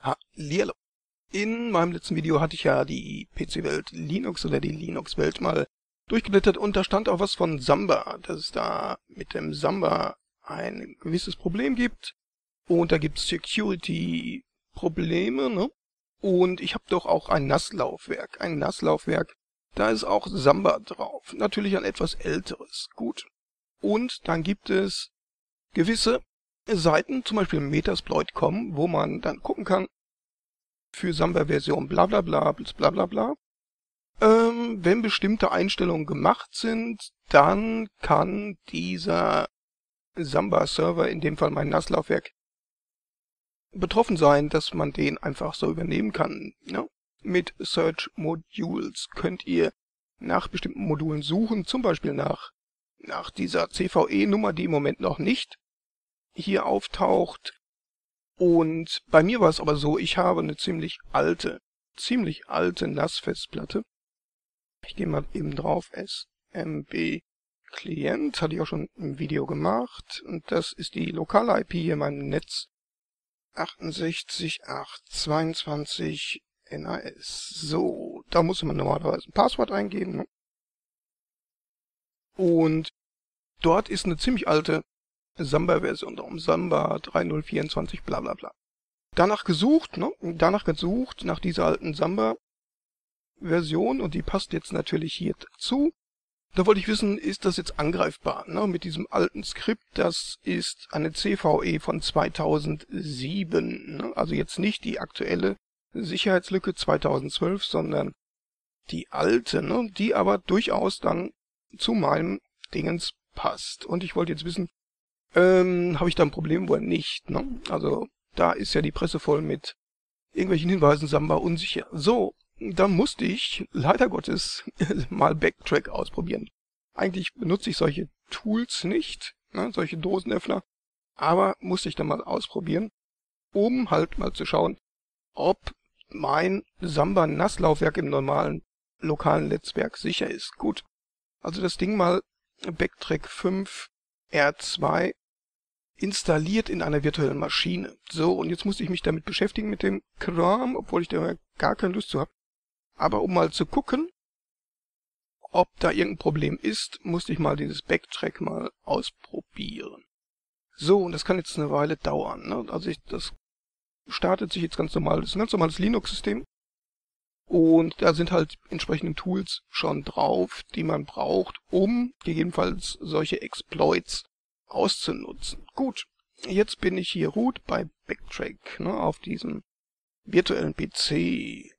Hallihallo. In meinem letzten Video hatte ich ja die PC-Welt Linux oder die Linux-Welt mal durchgeblättert und da stand auch was von Samba, dass es da mit dem Samba ein gewisses Problem gibt und da gibt es Security-Probleme, ne? Und ich habe doch auch ein NAS-Laufwerk. Ein NAS-Laufwerk, da ist auch Samba drauf. Natürlich ein etwas älteres. Gut. Und dann gibt es gewisse Seiten, zum Beispiel Metasploit.com, wo man dann gucken kann, für Samba-Version bla bla bla bla bla bla. Wenn bestimmte Einstellungen gemacht sind, dann kann dieser Samba-Server, in dem Fall mein NAS-Laufwerk, betroffen sein, dass man den einfach so übernehmen kann. Ne? Mit Search Modules könnt ihr nach bestimmten Modulen suchen, zum Beispiel nach dieser CVE-Nummer, die im Moment noch nicht hier auftaucht. Und bei mir war es aber so, ich habe eine ziemlich alte NAS-Festplatte. Ich gehe mal eben drauf, SMB Client, hatte ich auch schon im Video gemacht. Und das ist die lokale IP hier in meinem Netz. 68.8.22 NAS. So, da muss man normalerweise ein Passwort eingeben. Ne? Und dort ist eine ziemlich alte Samba-Version, darum Samba 3.0.24 bla bla bla. Danach gesucht, nach dieser alten Samba-Version und die passt jetzt natürlich hier dazu. Da wollte ich wissen, ist das jetzt angreifbar, ne? Mit diesem alten Skript, das ist eine CVE von 2007, ne? Also jetzt nicht die aktuelle Sicherheitslücke 2012, sondern die alte, ne? Die aber durchaus dann zu meinem Dingens passt. Und ich wollte jetzt wissen, habe ich da ein Problem oder nicht, ne? Also da ist ja die Presse voll mit irgendwelchen Hinweisen, Samba unsicher. So, da musste ich leider Gottes mal Backtrack ausprobieren. Eigentlich benutze ich solche Tools nicht, ne, solche Dosenöffner, aber musste ich dann mal ausprobieren, um halt mal zu schauen, ob mein Samba NAS-Laufwerk im normalen lokalen Netzwerk sicher ist. Gut, also das Ding mal Backtrack 5 R2 installiert in einer virtuellen Maschine. So, und jetzt musste ich mich damit beschäftigen mit dem Kram, obwohl ich da gar keine Lust zu habe. Aber um mal zu gucken, ob da irgendein Problem ist, musste ich mal dieses Backtrack mal ausprobieren. So, und das kann jetzt eine Weile dauern. Ne? Also das startet sich jetzt ganz normal. Das ist ein ganz normales Linux-System. Und da sind halt entsprechende Tools schon drauf, die man braucht, um gegebenenfalls solche Exploits auszunutzen. Gut, jetzt bin ich hier root bei Backtrack, ne, auf diesem virtuellen PC.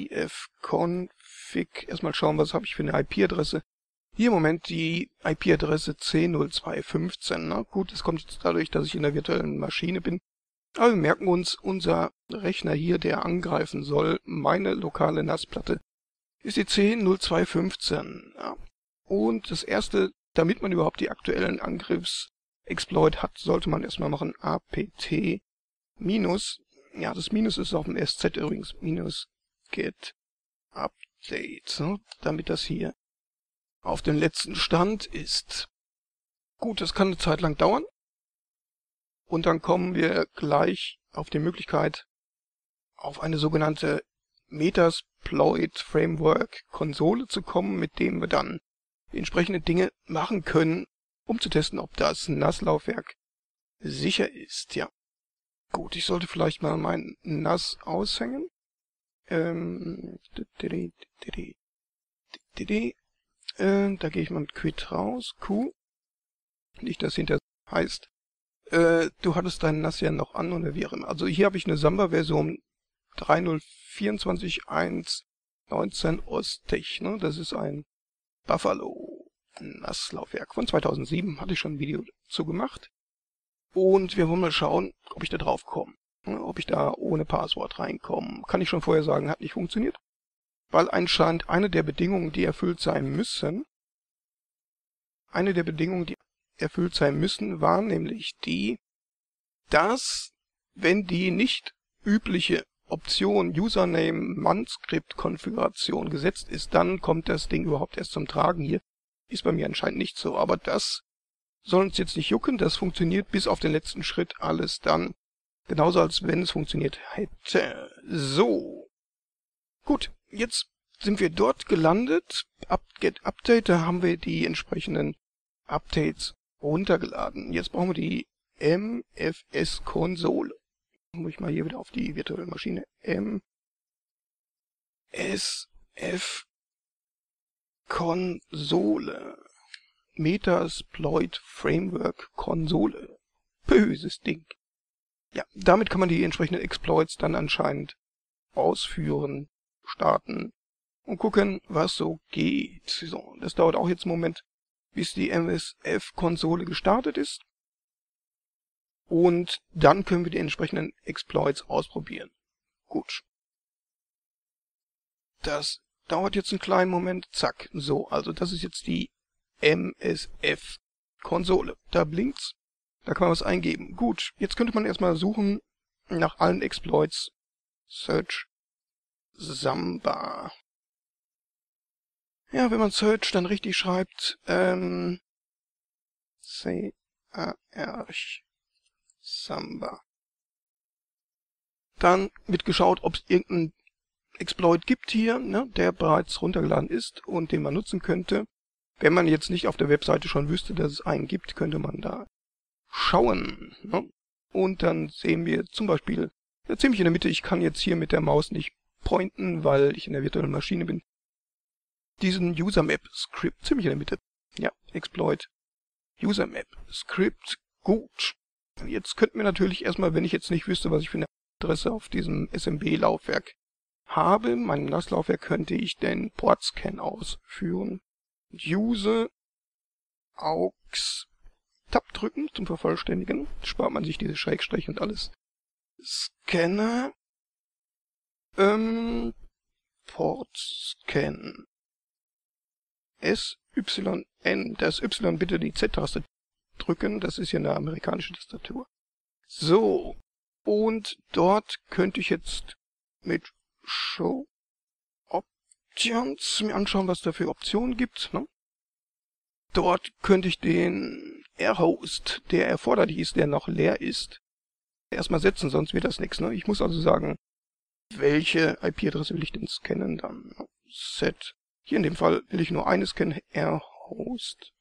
ifconfig. Erstmal schauen, was habe ich für eine IP-Adresse. Hier im Moment die IP-Adresse C0215. Ne? Gut, das kommt jetzt dadurch, dass ich in der virtuellen Maschine bin. Aber wir merken uns, unser Rechner hier, der angreifen soll, meine lokale NAS-Platte, ist die C0215. Ja. Und das erste, damit man überhaupt die aktuellen Angriffsexploit hat, sollte man erstmal machen apt minus, ja, das Minus ist auf dem SZ übrigens, minus get update, ne, damit das hier auf dem letzten Stand ist. Gut, das kann eine Zeit lang dauern. Und dann kommen wir gleich auf die Möglichkeit, auf eine sogenannte Metasploit Framework Konsole zu kommen, mit dem wir dann entsprechende Dinge machen können, um zu testen, ob das NAS-Laufwerk sicher ist. Ja, gut, ich sollte vielleicht mal mein NAS aushängen. Da gehe ich mal mit Quit raus. Q. Nicht, dass hinter heißt, du hattest deinen NAS ja noch an oder wie auch immer. Also hier habe ich eine Samba-Version 3.0.24.1.19 Ostech. Ne? Das ist ein Buffalo NAS-Laufwerk von 2007. Hatte ich schon ein Video dazu gemacht. Und wir wollen mal schauen, ob ich da drauf komme. Ne? Ob ich da ohne Passwort reinkomme. Kann ich schon vorher sagen, hat nicht funktioniert. Weil anscheinend eine der Bedingungen, die erfüllt sein müssen, war nämlich die, dass, wenn die nicht übliche Option Username-Manuscript-Konfiguration gesetzt ist, dann kommt das Ding überhaupt erst zum Tragen. Hier ist bei mir anscheinend nicht so, aber das soll uns jetzt nicht jucken. Das funktioniert bis auf den letzten Schritt alles dann Genauso, als wenn es funktioniert hätte. So. Gut, jetzt sind wir dort gelandet. Get Update, da haben wir die entsprechenden Updates runtergeladen. Jetzt brauchen wir die MFS-Konsole. Muss ich mal hier wieder auf die virtuelle Maschine. MSF-Konsole. Metasploit Framework Konsole. Böses Ding. Ja, damit kann man die entsprechenden Exploits dann anscheinend ausführen, starten und gucken, was so geht. So, das dauert auch jetzt einen Moment, bis die MSF-Konsole gestartet ist. Und dann können wir die entsprechenden Exploits ausprobieren. Gut. Das dauert jetzt einen kleinen Moment. Zack. So, also das ist jetzt die MSF-Konsole. Da blinkt's. Da kann man was eingeben. Gut, jetzt könnte man erstmal suchen nach allen Exploits. Search Samba. Ja, wenn man Search dann richtig schreibt, C-A-R-C Samba. Dann wird geschaut, ob es irgendeinen Exploit gibt hier, ne, der bereits runtergeladen ist und den man nutzen könnte. Wenn man jetzt nicht auf der Webseite schon wüsste, dass es einen gibt, könnte man da schauen. Ne? Und dann sehen wir zum Beispiel ziemlich in der Mitte, ich kann jetzt hier mit der Maus nicht pointen, weil ich in der virtuellen Maschine bin, diesen UserMap-Script ziemlich in der Mitte. Ja, Exploit UserMap-Script. Gut. Jetzt könnten wir natürlich erstmal, wenn ich jetzt nicht wüsste, was ich für eine Adresse auf diesem SMB-Laufwerk habe, mein NAS-Laufwerk, könnte ich den Port-Scan ausführen. Use aux Tab drücken zum Vervollständigen. Spart man sich diese Schrägstriche und alles. Scanner. Port-Scan. SYN. Das Y bitte die Z-Taste drücken. Das ist ja eine amerikanische Tastatur. So. Und dort könnte ich jetzt mit Show Options mir anschauen, was da für Optionen gibt. Ne? Dort könnte ich den R-Host, der erforderlich ist, der noch leer ist, erstmal setzen, sonst wird das nichts. Ne? Ich muss also sagen, welche IP-Adresse will ich denn scannen dann? Set. Hier in dem Fall will ich nur eine scannen. R-Host.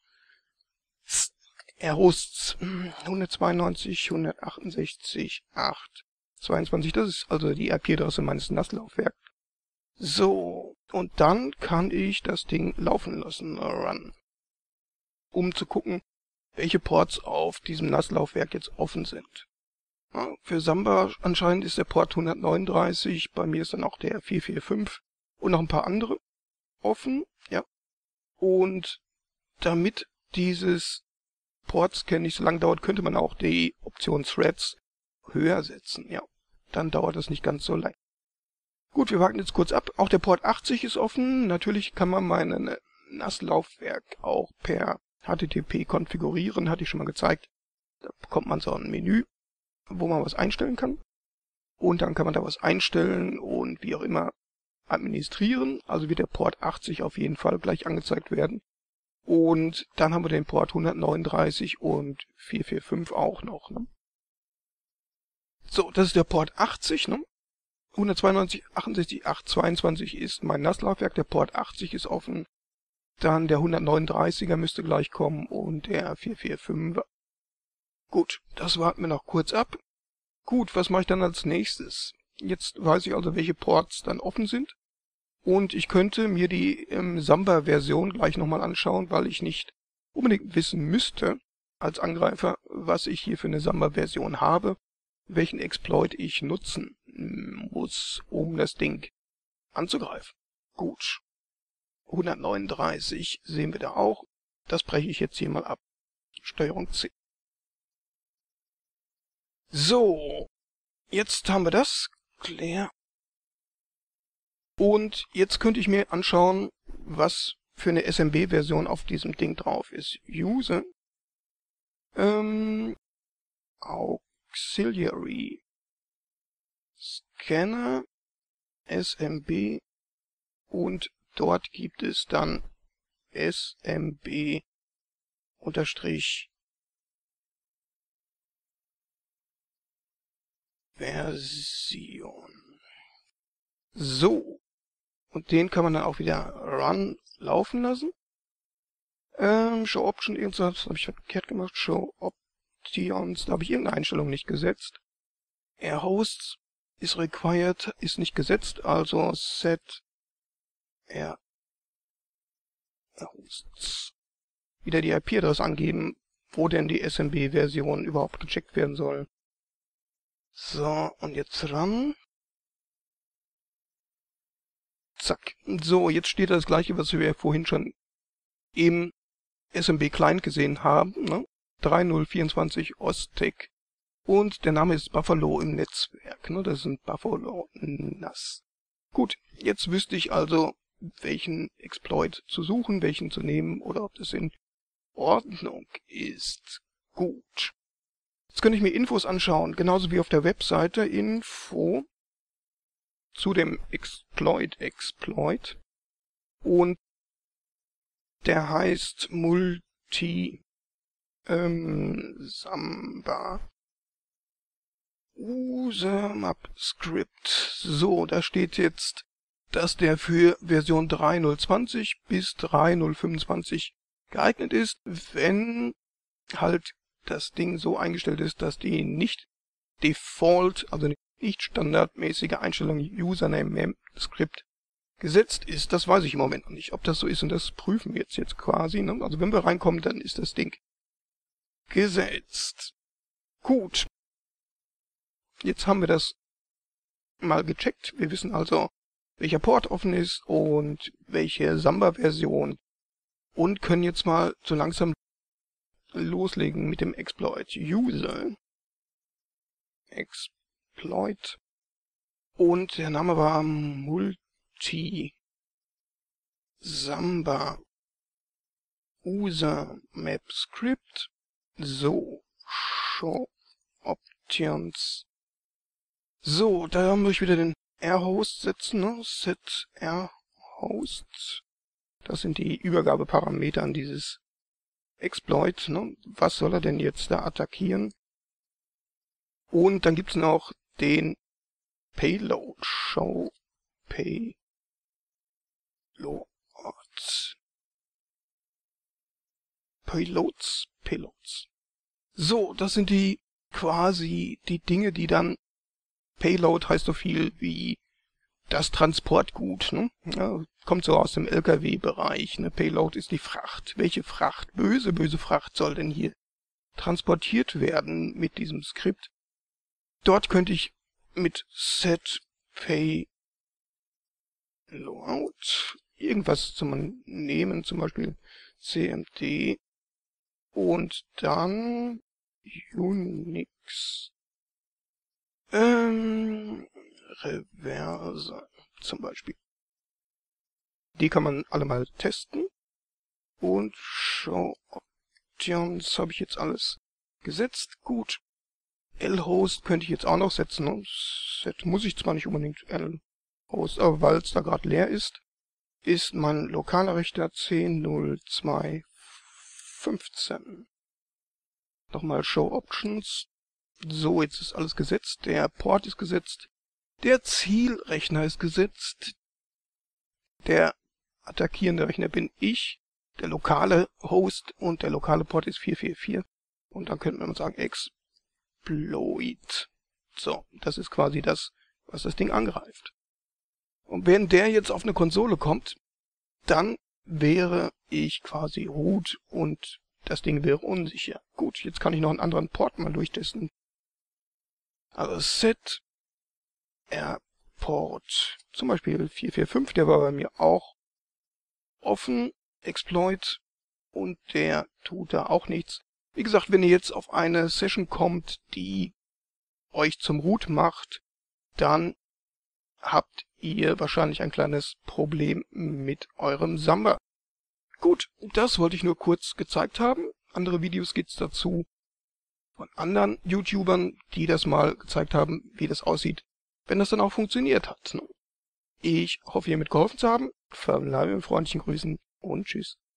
R-Hosts 192, 168, 8, 22. Das ist also die IP-Adresse meines NAS-Laufwerks. So, und dann kann ich das Ding laufen lassen. Run. Um zu gucken, welche Ports auf diesem NAS-Laufwerk jetzt offen sind. Ja, für Samba anscheinend ist der Port 139, bei mir ist dann auch der 445 und noch ein paar andere offen. Ja. Und damit dieses Port-Scan nicht so lange dauert, könnte man auch die Option Threads höher setzen. Ja, dann dauert das nicht ganz so lang. Gut, wir warten jetzt kurz ab. Auch der Port 80 ist offen. Natürlich kann man mein NAS-Laufwerk auch per HTTP konfigurieren, hatte ich schon mal gezeigt. Da bekommt man so ein Menü, wo man was einstellen kann. Und dann kann man da was einstellen und wie auch immer administrieren. Also wird der Port 80 auf jeden Fall gleich angezeigt werden. Und dann haben wir den Port 139 und 445 auch noch. Ne? So, das ist der Port 80. Ne? 192, 68, 822 ist mein NAS-Laufwerk. Der Port 80 ist offen. Dann der 139er müsste gleich kommen und der 445er. Gut, das warten wir noch kurz ab. Gut, was mache ich dann als nächstes? Jetzt weiß ich also, welche Ports dann offen sind. Und ich könnte mir die Samba-Version gleich nochmal anschauen, weil ich nicht unbedingt wissen müsste, als Angreifer, was ich hier für eine Samba-Version habe, welchen Exploit ich nutzen muss, um das Ding anzugreifen. Gut. 139 sehen wir da auch. Das breche ich jetzt hier mal ab. Steuerung C. So. Jetzt haben wir das. Clear. Und jetzt könnte ich mir anschauen, was für eine SMB-Version auf diesem Ding drauf ist. Use Auxiliary Scanner SMB und dort gibt es dann SMB unterstrich Version. So. Und den kann man dann auch wieder run laufen lassen. Show Option, irgendwas habe ich verkehrt gemacht. Show Options, da habe ich irgendeine Einstellung nicht gesetzt. Air Hosts ist required, ist nicht gesetzt, also set Air Hosts. Wieder die IP-Adresse angeben, wo denn die SMB-Version überhaupt gecheckt werden soll. So, und jetzt ran. Zack. So, jetzt steht das gleiche, was wir vorhin schon im SMB-Client gesehen haben, ne? 3024 Ostec. Und der Name ist Buffalo im Netzwerk, ne? Das ist ein Buffalo NAS. Gut, jetzt wüsste ich also, welchen Exploit zu suchen, welchen zu nehmen oder ob das in Ordnung ist. Gut. Jetzt könnte ich mir Infos anschauen, genauso wie auf der Webseite Info zu dem Exploit. Und der heißt Multi Samba User Map Script. So, da steht jetzt, dass der für Version 3.0.20 bis 3.0.25 geeignet ist, wenn halt das Ding so eingestellt ist, dass die nicht Default, also nicht standardmäßige Einstellung Username Script gesetzt ist. Das weiß ich im Moment noch nicht, ob das so ist, und das prüfen wir jetzt quasi, ne? Also wenn wir reinkommen, dann ist das Ding gesetzt. Gut. Jetzt haben wir das mal gecheckt. Wir wissen also, welcher Port offen ist und welche Samba-Version, und können jetzt mal so langsam loslegen mit dem Exploit. User Exploit, und der Name war Multi Samba User Map Script. So, Show Options. So, da muss ich wieder den R-Host setzen, ne? Set R-Host. Das sind die Übergabeparameter an dieses Exploit, ne? Was soll er denn jetzt da attackieren? Und dann gibt es noch den Payload. Show Payload. Payloads. So, das sind die quasi die Dinge, die dann, Payload heißt so viel wie das Transportgut, ne? Ja, kommt so aus dem LKW-Bereich, ne? Payload ist die Fracht. Welche Fracht, böse Fracht, soll denn hier transportiert werden mit diesem Skript? Dort könnte ich mit set Payload irgendwas zum nehmen, zum Beispiel CMD, und dann Unix Reverse zum Beispiel. Die kann man alle mal testen. Und Show Options habe ich jetzt alles gesetzt. Gut. L-Host könnte ich jetzt auch noch setzen. Ne? Set muss ich zwar nicht unbedingt L-Host, aber weil es da gerade leer ist mein lokaler Rechner 10.02.15. Nochmal Show Options. So, jetzt ist alles gesetzt. Der Port ist gesetzt. Der Zielrechner ist gesetzt. Der attackierende Rechner bin ich. Der lokale Host und der lokale Port ist 444. Und dann könnte man sagen Exploit. So, das ist quasi das, was das Ding angreift. Und wenn der jetzt auf eine Konsole kommt, dann wäre ich quasi root und das Ding wäre unsicher. Gut, jetzt kann ich noch einen anderen Port mal durchtesten. Also set R-Port, zum Beispiel 445, der war bei mir auch offen, Exploit, und der tut da auch nichts. Wie gesagt, wenn ihr jetzt auf eine Session kommt, die euch zum Root macht, dann habt ihr wahrscheinlich ein kleines Problem mit eurem Samba. Gut, das wollte ich nur kurz gezeigt haben. Andere Videos gibt's dazu von anderen YouTubern, die das mal gezeigt haben, wie das aussieht, wenn das dann auch funktioniert hat. Ich hoffe, ihr mitgeholfen zu haben. Verbleibe mit freundlichen Grüßen und tschüss.